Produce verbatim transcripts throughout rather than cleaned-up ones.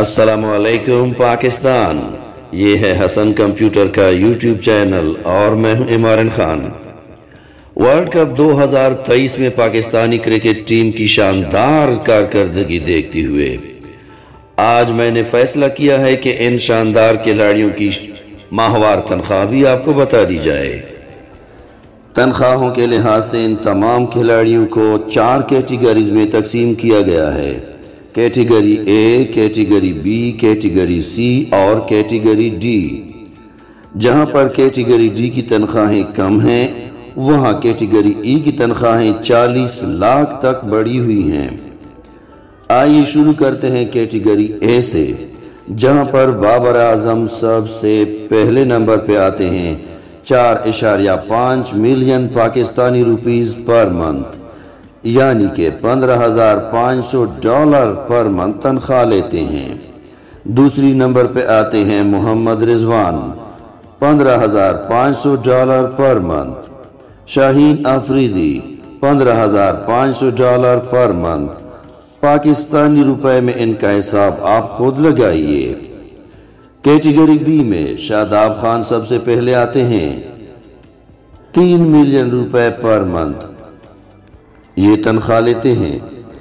अस्सलाम वालेकुम पाकिस्तान। ये है हसन कंप्यूटर का यूट्यूब चैनल और मैं हूं इमरान खान। वर्ल्ड कप दो हज़ार तेईस में पाकिस्तानी क्रिकेट टीम की शानदार कारकर्दगी देखते हुए आज मैंने फैसला किया है कि इन शानदार खिलाड़ियों की माहवार तनख्वाह भी आपको बता दी जाए। तनख्वाहों के लिहाज से इन तमाम खिलाड़ियों को चार कैटेगरीज में तकसीम किया गया है। Category A, category B, category C और कैटेगरी डी। जहां पर कैटेगरी डी की तनख्वाहें कम हैं, वहां कैटेगरी ई की तनख्वाहें चालीस लाख तक बढ़ी हुई हैं। आइए शुरू करते हैं कैटेगरी ए से, जहां पर बाबर आजम सबसे पहले नंबर पे आते हैं। चार इशारिया पाँच million Pakistani rupees per month यानी कि पंद्रह हजार पाँच सौ डॉलर पर मंथ तनख्वाह लेते हैं। दूसरी नंबर पे आते हैं मोहम्मद रिजवान, पंद्रह हजार पाँच सौ dollar per month. Shaheen Afridi, पंद्रह हजार पाँच सौ डॉलर पर मंथ। पाकिस्तानी रुपए में इनका हिसाब आप खुद लगाइए। कैटेगरी बी में शादाब खान सबसे पहले आते हैं, तीन मिलियन रुपए पर मंथ ये तनख्वाह लेते हैं।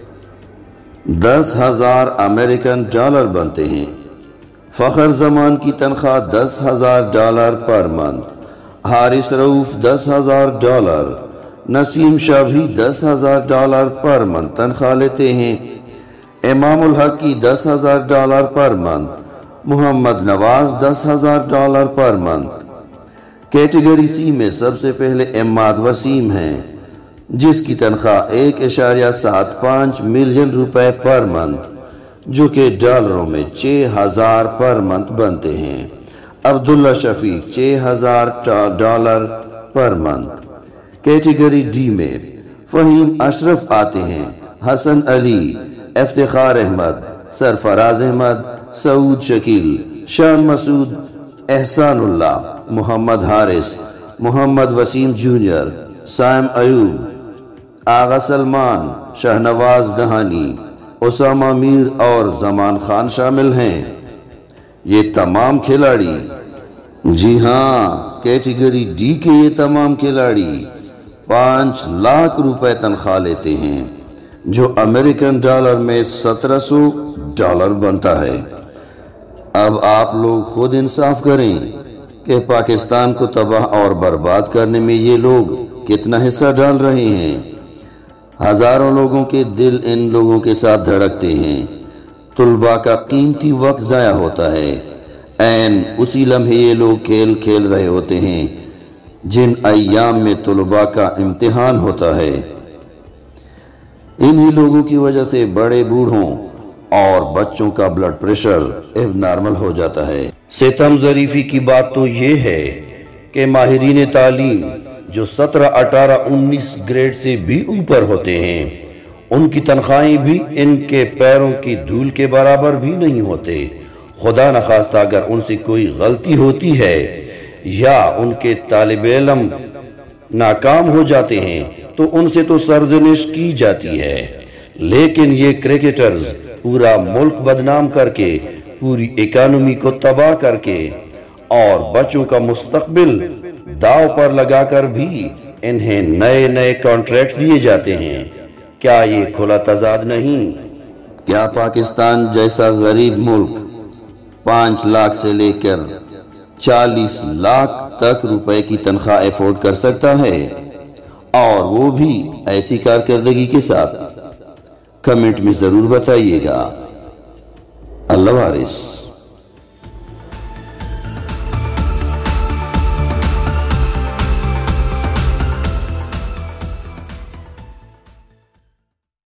दस हजार अमेरिकन डॉलर बनते हैं। फखर जमान की तनख्वाह दस हजार dollar per month. Haris Rauf दस हजार डॉलर। नसीम शाह भी दस हजार डॉलर पर मंथ तनख्वाह लेते हैं। इमामुल हक की दस हजार dollar per month. Mohammad Nawaz दस हजार dollar per month. Category C में सबसे पहले इमाद वसीम हैं, जिसकी तनख्वाह एक इशारिया सात पाँच मिलियन रुपए पर मंथ जो कि डॉलरों में छः हजार पर मंथ बनते हैं। अब्दुल्ला शफीक छः हजार dollar per month. Category D में फहीम अशरफ आते हैं। हसन अली, इफ्तिखार अहमद, सरफराज अहमद, सऊद शकील, शान मसूद, एहसानुल्लाह, मोहम्मद हारिस, मोहम्मद वसीम जूनियर, साइम अयूब, आगा सलमान, शहनवाज दहानी, उसामा मीर और जमान खान शामिल हैं। ये तमाम खिलाड़ी, जी हाँ, कैटेगरी डी के ये तमाम खिलाड़ी पाँच लाख रुपए तनख्वाह लेते हैं, जो अमेरिकन डॉलर में सत्रह सौ डॉलर बनता है। अब आप लोग खुद इंसाफ करें कि पाकिस्तान को तबाह और बर्बाद करने में ये लोग कितना हिस्सा डाल रहे हैं। हजारों लोगों के दिल इन लोगों के साथ धड़कते हैं। तुलबा का कीमती वक्त जाया होता है। ऐन उसी लम्हे ये लोग खेल खेल रहे होते हैं जिन अय्याम में तुलबा का इम्तिहान होता है। इन्हीं लोगों की वजह से बड़े बूढ़ों और बच्चों का ब्लड प्रेशर एबनॉर्मल हो जाता है। सितम ज़रीफी की बात तो ये है कि माहिरीन तालीम जो सत्रह, अठारह, उन्नीस ग्रेड से भी ऊपर होते हैं, उनकी तनख्वाहें भी इनके पैरों की धूल के बराबर भी नहीं होते। खुदा न खास्ता अगर उनसे कोई गलती होती है या उनके तालिब इल्म नाकाम हो जाते हैं तो उनसे तो सरजनिश की जाती है। लेकिन ये क्रिकेटर्स पूरा मुल्क बदनाम करके, पूरी इकोनॉमी को तबाह करके और बच्चों का मुस्तकबिल दाव पर लगाकर भी इन्हें नए नए कॉन्ट्रैक्ट्स दिए जाते हैं। क्या ये खुला तजाद नहीं? क्या पाकिस्तान जैसा गरीब मुल्क पाँच लाख से लेकर चालीस लाख तक रुपए की तनख्वाह अफोर्ड कर सकता है, और वो भी ऐसी कारकर्दगी के साथ? कमेंट में जरूर बताइएगा। अल्लाह हाफिज़।